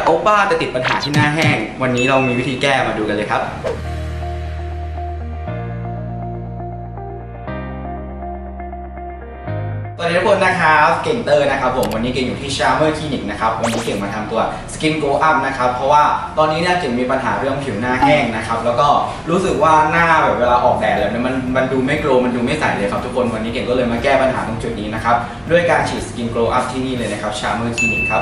โอป้าแต่ติดปัญหาที่หน้าแห้งวันนี้เรามีวิธีแก้มาดูกันเลยครับสวัสดีทุกคนนะครับเก่งเตอร์นะครับผมวันนี้เก่งอยู่ที่ Charmer Clinic นะครับวันนี้เก่งมาทำตัว Skin Glow Up นะครับเพราะว่าตอนนี้เนี่ยเก่งมีปัญหาเรื่องผิวหน้าแห้งนะครับแล้วก็รู้สึกว่าหน้าแบบเวลาออกแดดแล้วเนี่ยมันดูไม่โกลว์มันดูไม่ใสเลยครับทุกคนวันนี้เก่งก็เลยมาแก้ปัญหาตรงจุดนี้นะครับด้วยการฉีด Skin Glow Up ที่นี่เลยนะครับ Charmer Clinic ครับ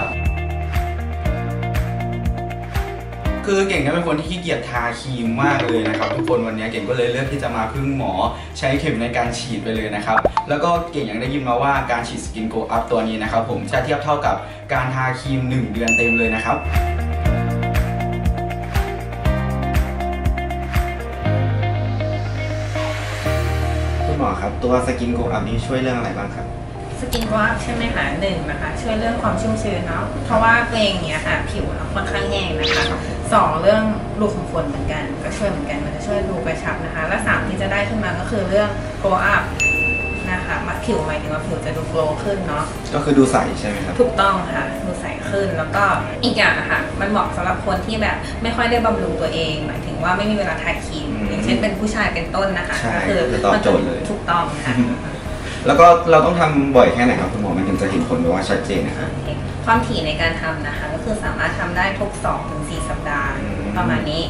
คือเก่งเนี่ยเป็นคนที่ขี้เกียจทาครีมมากเลยนะครับทุกคนวันนี้เก่งก็เลยเลือกที่จะมาพึ่งหมอใช้เข็มในการฉีดไปเลยนะครับแล้วก็เก่งยังได้ยินมาว่าการฉีด Skin Glow Up ตัวนี้นะครับผมจะเทียบเท่ากับการทาครีม1 เดือนเต็มเลยนะครับคุณหมอครับตัว Skin Glow Up นี้ช่วยเรื่องอะไรบ้างครับสกินกลาฟใช่ไหมคะหนึ่งนะคะช่วยเรื่องความชุ่มชื้นเนาะเพราะว่าตัวเองเนี่ยค่ะผิวเราค่อนข้างแห้งนะคะ2เรื่องรูขุมขนเหมือนกันก็ช่วยเหมือนกันมันจะช่วยรูกระชับนะคะและ3ที่จะได้ขึ้นมาก็คือเรื่องโกลอัพนะคะผิวหมายถึงว่าผิวจะดูโกลขึ้นเนาะก็คือดูใสใช่ไหมครับถูกต้องค่ะดูใสขึ้นแล้วก็อีกอย่างนะคะมันเหมาะสำหรับคนที่แบบไม่ค่อยได้บำรุงตัวเองหมายถึงว่าไม่มีเวลาทาครีมอย่างเช่นเป็นผู้ชายเป็นต้นนะคะก็คือตอบโจทย์เลยถูกต้องค่ะแล้วก็เราต้องทำบ่อยแค่ไหนครับคุณหมอมันถึงจะเห็นผลแบบว่าชัดเจนนะครับความถี่ในการทำนะคะก็คือสามารถทำได้ทุก 2-4 สัปดาห์ประมาณนี้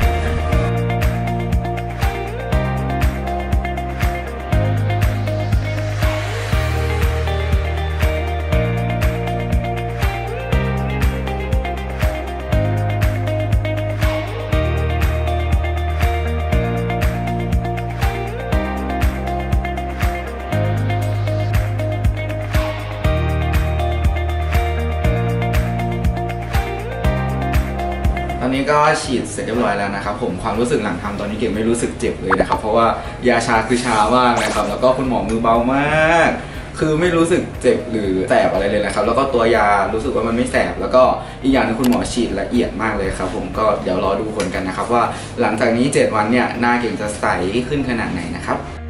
ตอนนี้ก็ฉีดเสร็จเรียบร้อยแล้วนะครับผมความรู้สึกหลังทำตอนนี้เก่งไม่รู้สึกเจ็บเลยนะครับเพราะว่ายาชาคือชามากนะครับแล้วก็คุณหมอมือเบามากคือไม่รู้สึกเจ็บหรือแสบอะไรเลยนะครับแล้วก็ตัวยารู้สึกว่ามันไม่แสบแล้วก็อีกอย่างนึงคุณหมอฉีดละเอียดมากเลยครับผมก็เดี๋ยวรอดูผลกันนะครับว่าหลังจากนี้7 วันเนี่ยหน้าเก่งจะใสขึ้นขนาดไหนนะครับ